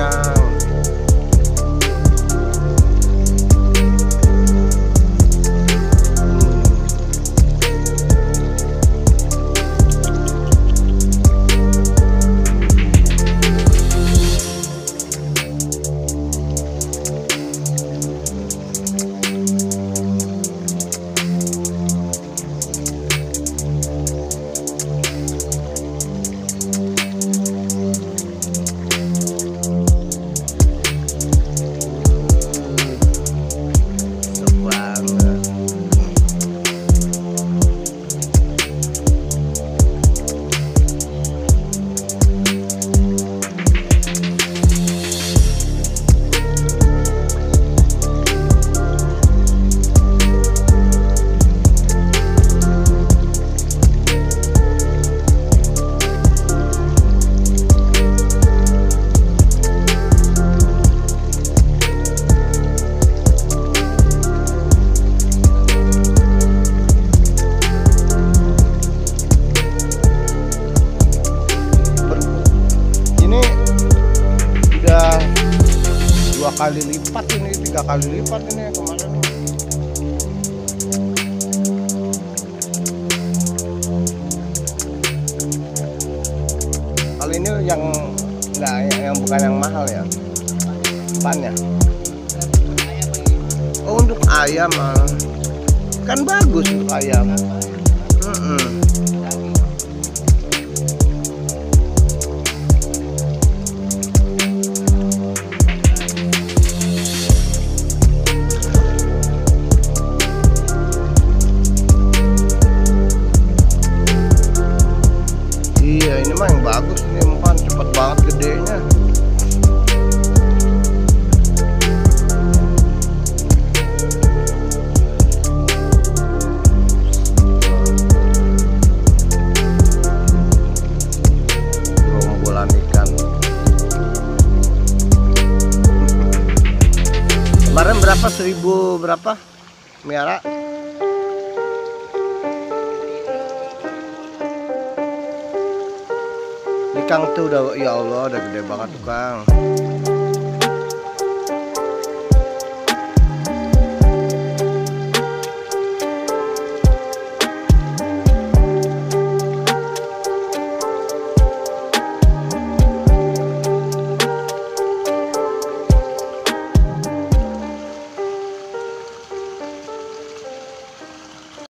Kang. Dua kali lipat ini, 3 kali lipat ini kemarin. Kali ini yang enggak, yang bukan yang mahal ya, bannya. Oh, untuk ayam kan bagus untuk ayam. Iya, ini mah yang bagus nih, makan cepet banget gedenya. Gerombolan ikan. Kemarin berapa? 1000 berapa? Miara? Kang tuh udah, ya Allah, udah gede banget tuh Kang.